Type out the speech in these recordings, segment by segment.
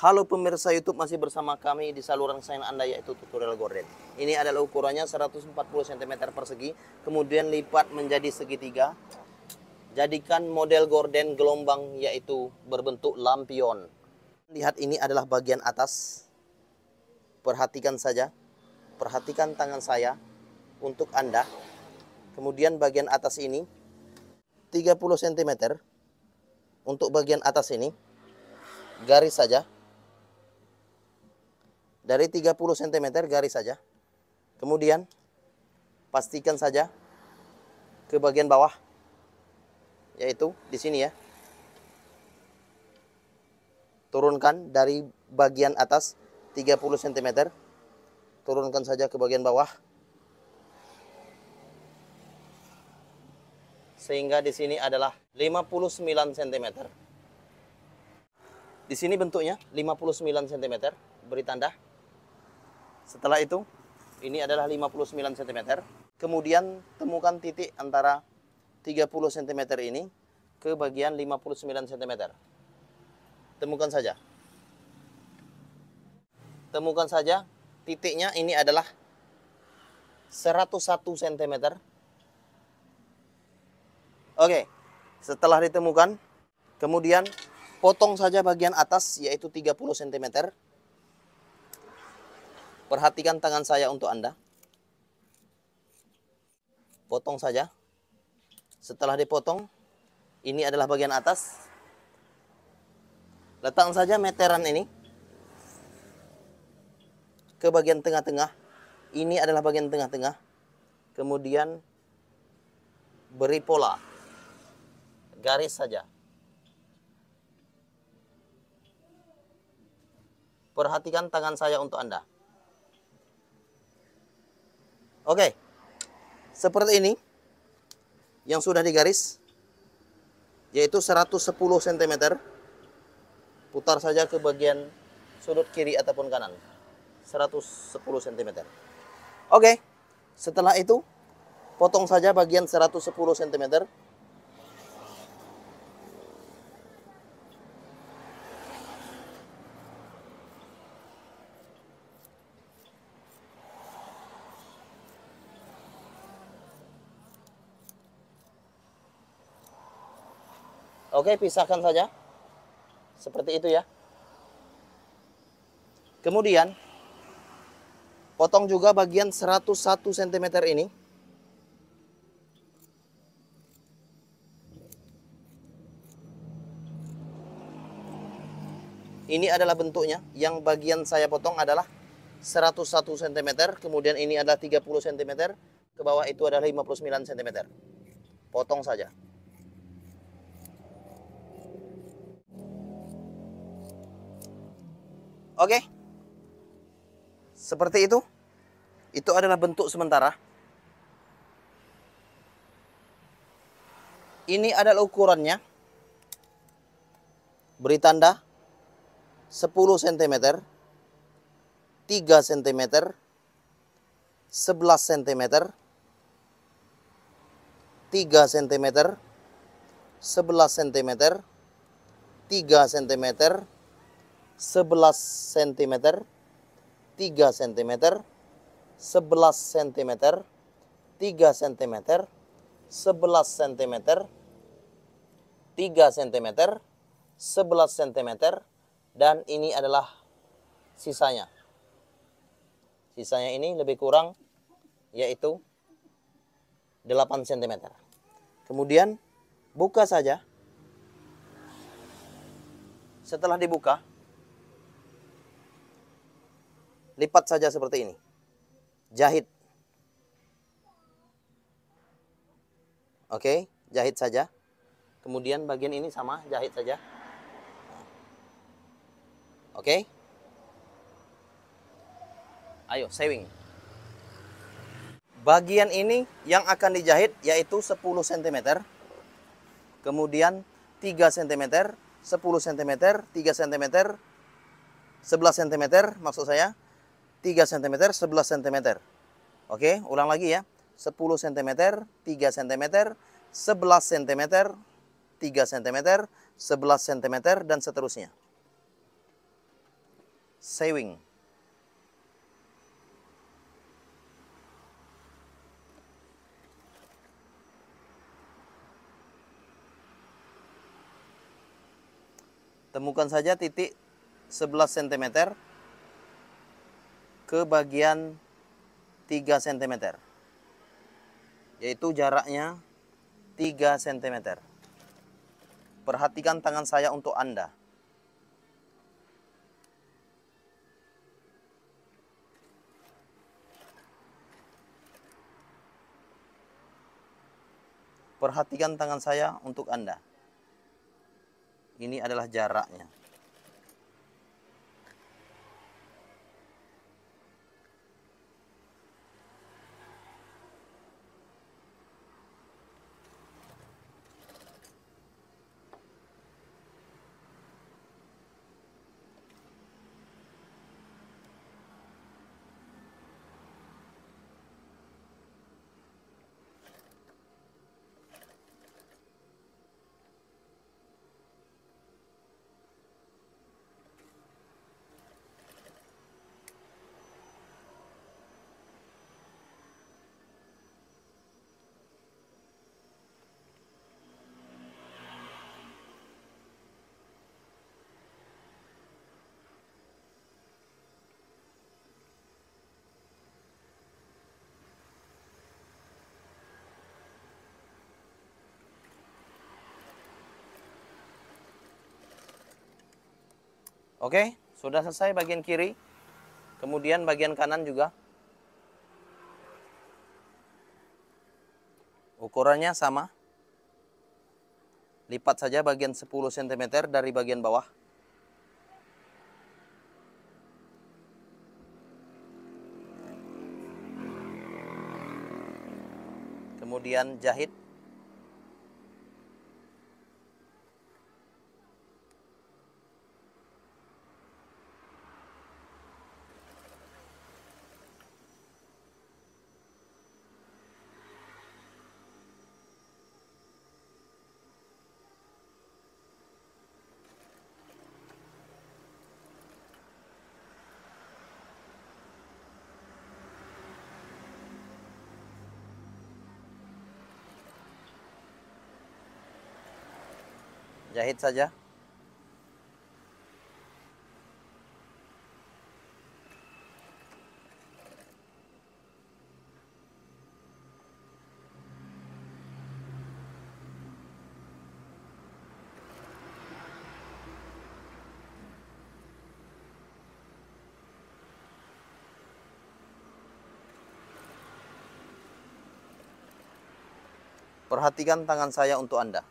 Halo pemirsa YouTube, masih bersama kami di saluran kesayangan Anda, yaitu tutorial gorden. Ini adalah ukurannya 140 cm persegi, kemudian lipat menjadi segitiga. Jadikan model gorden gelombang, yaitu berbentuk lampion. Lihat, ini adalah bagian atas. Perhatikan saja, perhatikan tangan saya untuk Anda. Kemudian bagian atas ini 30 cm. Untuk bagian atas ini garis saja. Dari 30 cm garis saja. Kemudian pastikan saja ke bagian bawah, yaitu di sini ya. Turunkan dari bagian atas 30 cm. Turunkan saja ke bagian bawah. Sehingga di sini adalah 59 cm. Di sini bentuknya 59 cm, beri tanda. Setelah itu, ini adalah 59 cm. Kemudian temukan titik antara 30 cm ini ke bagian 59 cm. Temukan saja. Temukan saja titiknya, ini adalah 101 cm. Oke, setelah ditemukan, kemudian potong saja bagian atas, yaitu 30 cm. Perhatikan tangan saya untuk Anda. Potong saja. Setelah dipotong, ini adalah bagian atas. Letakkan saja meteran ini ke bagian tengah-tengah. Ini adalah bagian tengah-tengah. Kemudian beri pola. Garis saja. Perhatikan tangan saya untuk Anda. Oke. Seperti ini. Yang sudah digaris. Yaitu 110 cm. Putar saja ke bagian sudut kiri ataupun kanan. 110 cm. Oke. Setelah itu, potong saja bagian 110 cm. Oke, pisahkan saja. Seperti itu ya. Kemudian, potong juga bagian 101 cm ini. Ini adalah bentuknya. Yang bagian saya potong adalah 101 cm. Kemudian ini adalah 30 cm. Ke bawah itu adalah 59 cm. Potong saja. Oke. Seperti itu. Itu adalah bentuk sementara. Ini adalah ukurannya. Beri tanda 10 cm, 3 cm, 11 cm, 3 cm, 11 cm, 3 cm, 11 cm, 3 cm, 11 cm, 3 cm, 11 cm, 3 cm, 11 cm, dan ini adalah sisanya. Sisanya ini lebih kurang, yaitu 8 cm. Kemudian buka saja. Setelah dibuka, lipat saja seperti ini. Jahit. Oke, jahit saja. Kemudian bagian ini sama, jahit saja. Oke. Ayo, sewing. Bagian ini yang akan dijahit yaitu 10 cm. Kemudian 3 cm, 10 cm, 3 cm, 11 cm maksud saya. 3 cm, 11 cm. Oke, ulang lagi ya. 10 cm, 3 cm, 11 cm, 3 cm, 11 cm, dan seterusnya. sewing. Temukan saja titik 11 cm ke bagian 3 cm, yaitu jaraknya 3 cm. Perhatikan tangan saya untuk Anda. Perhatikan tangan saya untuk Anda. Ini adalah jaraknya. Oke, sudah selesai bagian kiri. Kemudian bagian kanan juga. Ukurannya sama. Lipat saja bagian 10 cm dari bagian bawah. Kemudian jahit. Jahit saja. Perhatikan tangan saya untuk Anda.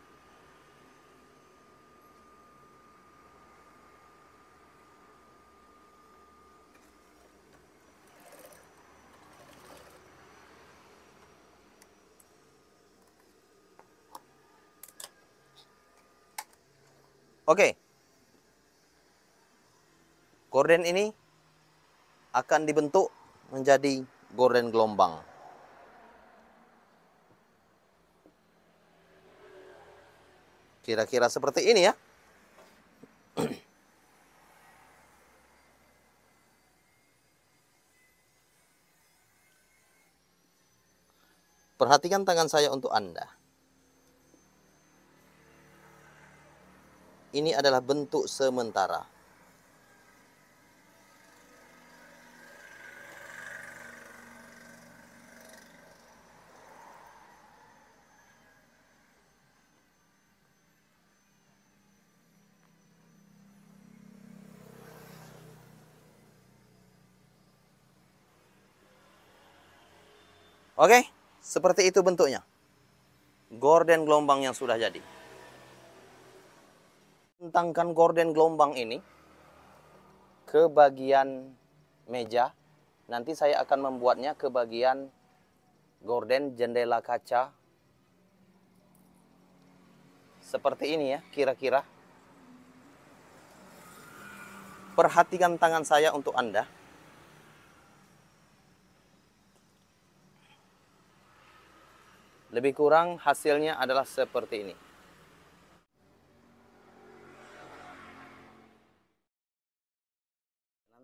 Oke. Gorden ini akan dibentuk menjadi gorden gelombang. Kira-kira seperti ini ya. Perhatikan tangan saya untuk Anda. Ini adalah bentuk sementara. Oke, seperti itu bentuknya. Gorden gelombang yang sudah jadi. Bentangkan gorden gelombang ini ke bagian meja. Nanti saya akan membuatnya ke bagian gorden jendela kaca. Seperti ini ya, kira-kira. Perhatikan tangan saya untuk Anda. Lebih kurang hasilnya adalah seperti ini.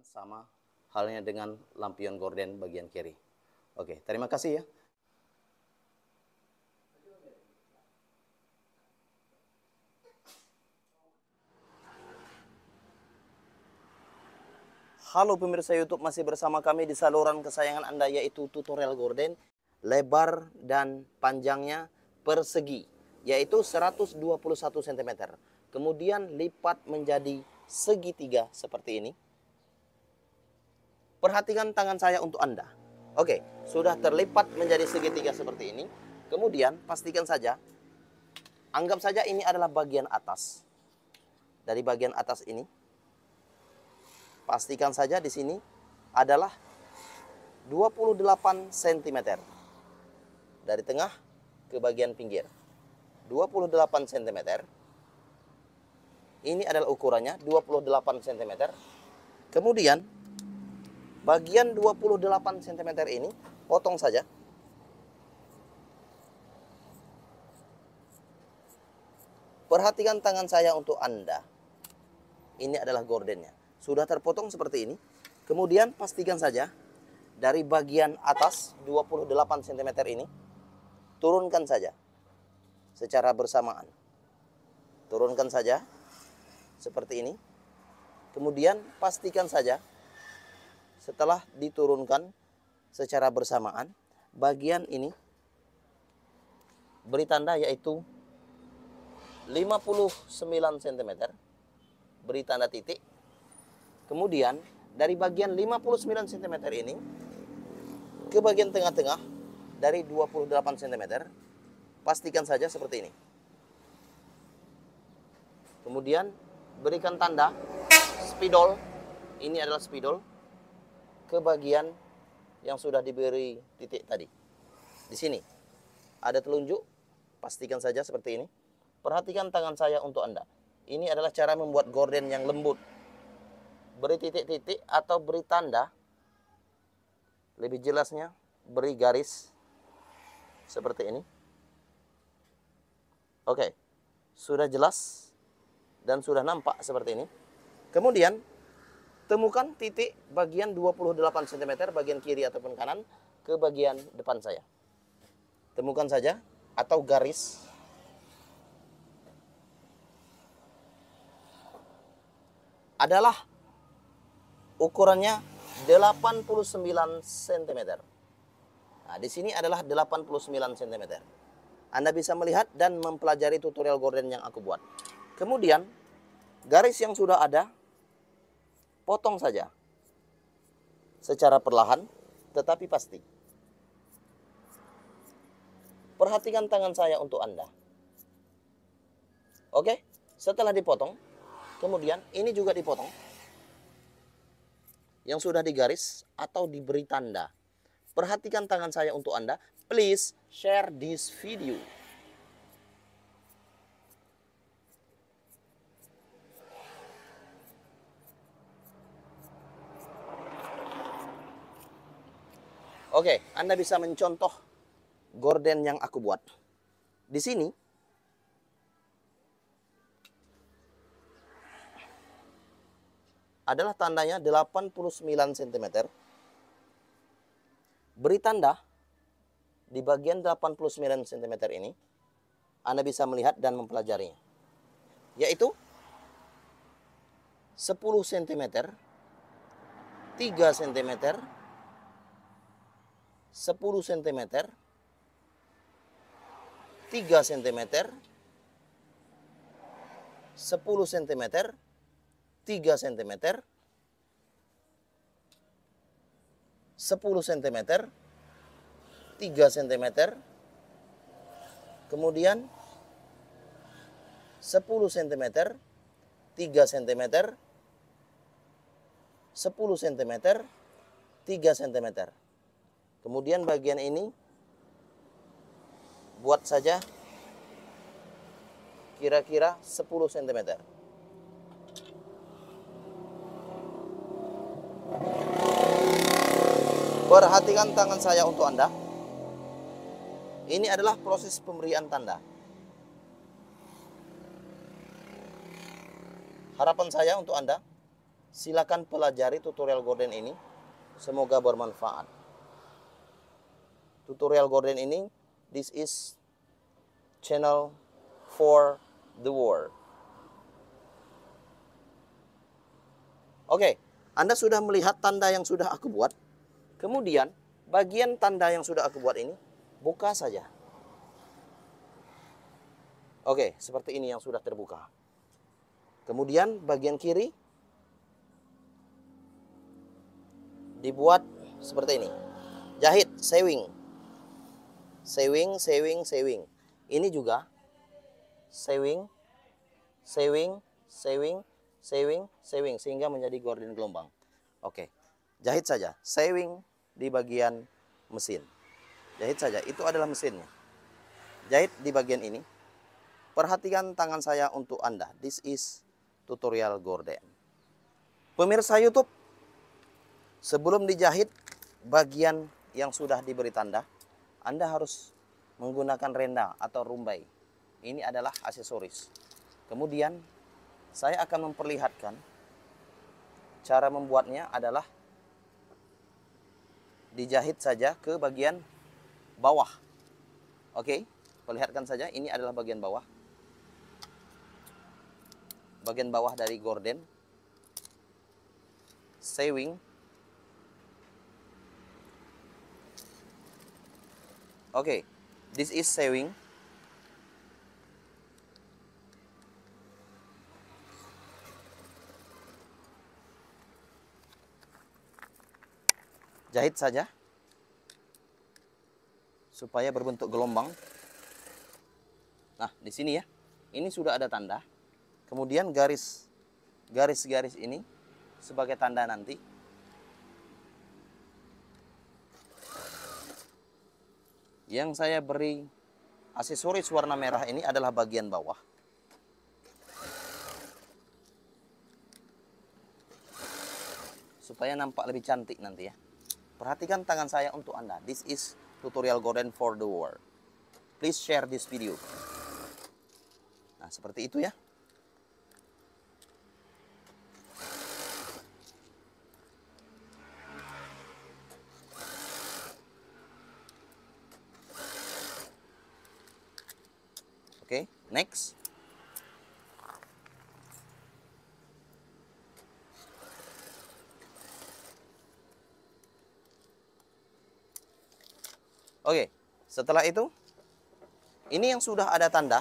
sama halnya dengan lampion gorden bagian kiri. Oke, terima kasih ya. Halo pemirsa YouTube, masih bersama kami di saluran kesayangan Anda, yaitu tutorial gorden. Lebar dan panjangnya persegi, yaitu 121 cm. Kemudian lipat menjadi segitiga seperti ini. Perhatikan tangan saya untuk Anda. Oke, sudah terlipat menjadi segitiga seperti ini. Kemudian pastikan saja, anggap saja ini adalah bagian atas. Dari bagian atas ini, pastikan saja di sini adalah 28 cm. Dari tengah ke bagian pinggir. 28 cm. Ini adalah ukurannya 28 cm. Kemudian bagian 28 cm ini potong saja. Perhatikan tangan saya untuk Anda. Ini adalah gordennya. Sudah terpotong seperti ini. Kemudian pastikan saja dari bagian atas 28 cm ini turunkan saja secara bersamaan. Turunkan saja seperti ini. Kemudian pastikan saja setelah diturunkan secara bersamaan, bagian ini beri tanda yaitu 59 cm. Beri tanda titik. Kemudian dari bagian 59 cm ini ke bagian tengah-tengah dari 28 cm, pastikan saja seperti ini. Kemudian berikan tanda spidol, ini adalah spidol, ke bagian yang sudah diberi titik tadi. Di sini ada telunjuk, pastikan saja seperti ini. Perhatikan tangan saya untuk Anda. Ini adalah cara membuat gorden yang lembut. Beri titik-titik atau beri tanda. Lebih jelasnya, beri garis seperti ini. Oke, sudah jelas dan sudah nampak seperti ini. Kemudian temukan titik bagian 28 cm bagian kiri ataupun kanan ke bagian depan saya. Temukan saja atau garis. Adalah ukurannya 89 cm. Nah, di sini adalah 89 cm. Anda bisa melihat dan mempelajari tutorial gorden yang aku buat. Kemudian, garis yang sudah ada, potong saja. Secara perlahan, tetapi pasti. Perhatikan tangan saya untuk Anda. Oke, setelah dipotong, kemudian ini juga dipotong. Yang sudah digaris atau diberi tanda. Perhatikan tangan saya untuk Anda. Please share this video. Oke, Anda bisa mencontoh gorden yang aku buat. Di sini adalah tandanya 89 cm. Beri tanda di bagian 89 cm ini. Anda bisa melihat dan mempelajarinya. Yaitu 10 cm, 3 cm, 10 cm, 3 cm, 10 cm, 3 cm, 10 cm, 3 cm, kemudian 10 cm, 3 cm, 10 cm, 3 cm. Kemudian bagian ini buat saja kira-kira 10 cm. Perhatikan tangan saya untuk Anda. Ini adalah proses pemberian tanda. Harapan saya untuk Anda, Silakan pelajari tutorial Gorden ini. Semoga bermanfaat. Tutorial Gorden ini, this is channel for the world. Oke, Anda sudah melihat tanda yang sudah aku buat. Kemudian, bagian tanda yang sudah aku buat ini, buka saja. Oke, seperti ini yang sudah terbuka. Kemudian, bagian kiri, dibuat seperti ini. Jahit, sewing. Sewing, sewing, sewing. Ini juga sewing, sewing, sewing, sewing, sewing, sehingga menjadi gorden gelombang. Oke, jahit saja, sewing di bagian mesin. Jahit saja, itu adalah mesinnya. Jahit di bagian ini. Perhatikan tangan saya untuk Anda. This is tutorial gorden. Pemirsa YouTube, sebelum dijahit bagian yang sudah diberi tanda, Anda harus menggunakan renda atau rumbai. Ini adalah aksesoris. Kemudian saya akan memperlihatkan cara membuatnya adalah dijahit saja ke bagian bawah. Oke, perlihatkan saja, ini adalah bagian bawah. Bagian bawah dari gorden. Sewing. Oke, this is sewing. Jahit saja supaya berbentuk gelombang. Nah, di sini ya. Ini sudah ada tanda. Kemudian garis-garis ini sebagai tanda nanti. Yang saya beri aksesoris warna merah ini adalah bagian bawah. Supaya nampak lebih cantik nanti ya. Perhatikan tangan saya untuk Anda. This is tutorial gorden for the world. Please share this video. Nah, seperti itu ya. Oke, next. Oke, setelah itu, ini yang sudah ada tanda,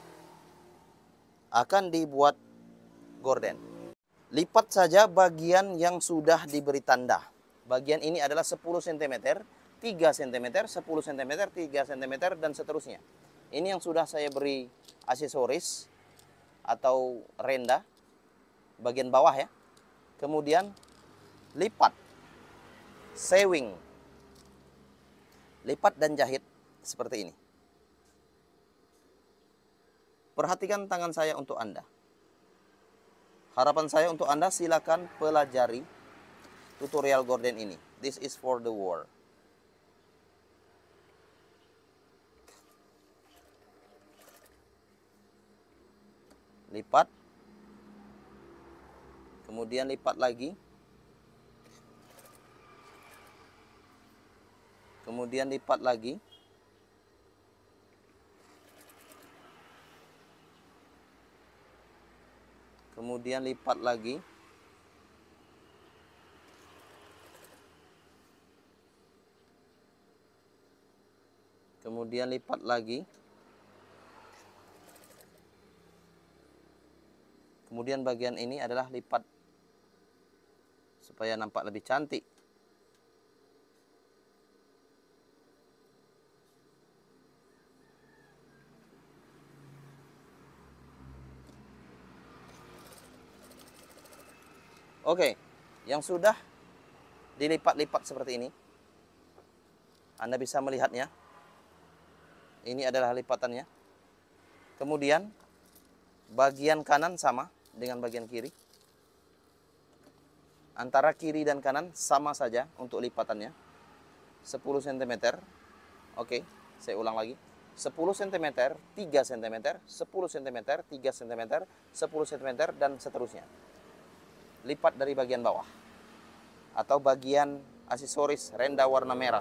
akan dibuat gorden. Lipat saja bagian yang sudah diberi tanda. Bagian ini adalah 10 cm, 3 cm, 10 cm, 3 cm, dan seterusnya. Ini yang sudah saya beri aksesoris atau renda bagian bawah ya. Kemudian lipat, sewing, lipat dan jahit seperti ini. Perhatikan tangan saya untuk Anda. Harapan saya untuk Anda, silakan pelajari tutorial gorden ini. This is for the world. Lipat, kemudian lipat lagi, kemudian lipat lagi, kemudian lipat lagi, kemudian lipat lagi, kemudian bagian ini adalah lipat supaya nampak lebih cantik. Oke, yang sudah dilipat-lipat seperti ini, Anda bisa melihatnya. Ini adalah lipatannya. Kemudian bagian kanan sama dengan bagian kiri. Antara kiri dan kanan sama saja untuk lipatannya. 10 cm. Oke, saya ulang lagi. 10 cm, 3 cm, 10 cm, 3 cm, 10 cm, dan seterusnya. lipat dari bagian bawah atau bagian aksesoris renda warna merah.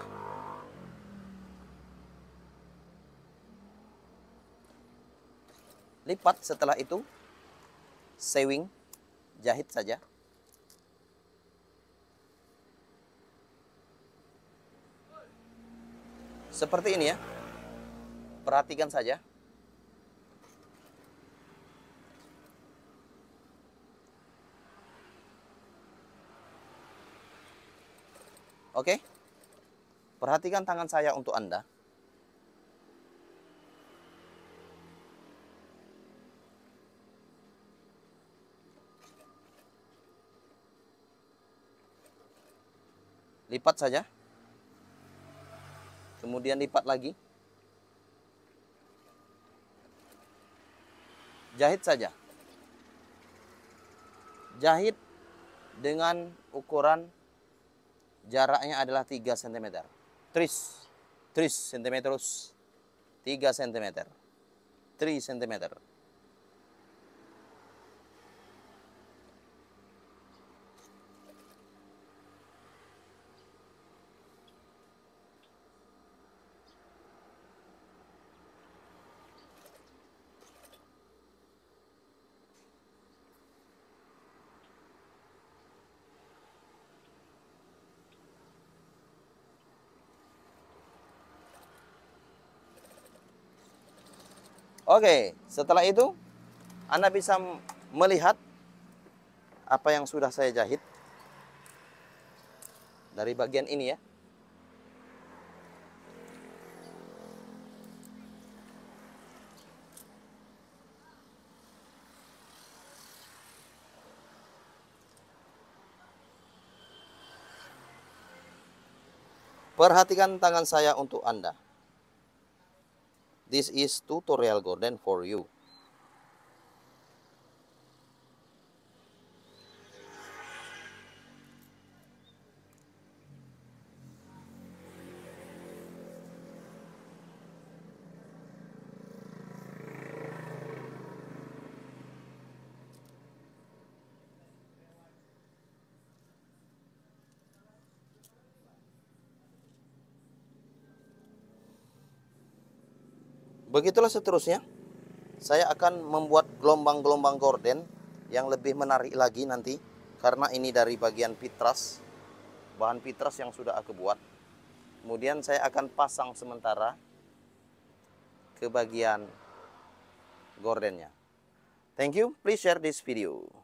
Lipat, setelah itu sewing, jahit saja. Seperti ini ya. Perhatikan saja. Oke. Perhatikan tangan saya untuk Anda. Lipat saja. Kemudian lipat lagi. Jahit saja. Jahit dengan ukuran jaraknya adalah 3 cm. 3 cm. 3 cm. 3 cm. Oke, setelah itu Anda bisa melihat apa yang sudah saya jahit dari bagian ini ya. Perhatikan tangan saya untuk Anda. This is tutorial gorden for you. Begitulah seterusnya. Saya akan membuat gelombang-gelombang gorden yang lebih menarik lagi nanti. Karena ini dari bagian pitras, bahan pitras yang sudah aku buat. Kemudian saya akan pasang sementara ke bagian gordennya. Thank you, please share this video.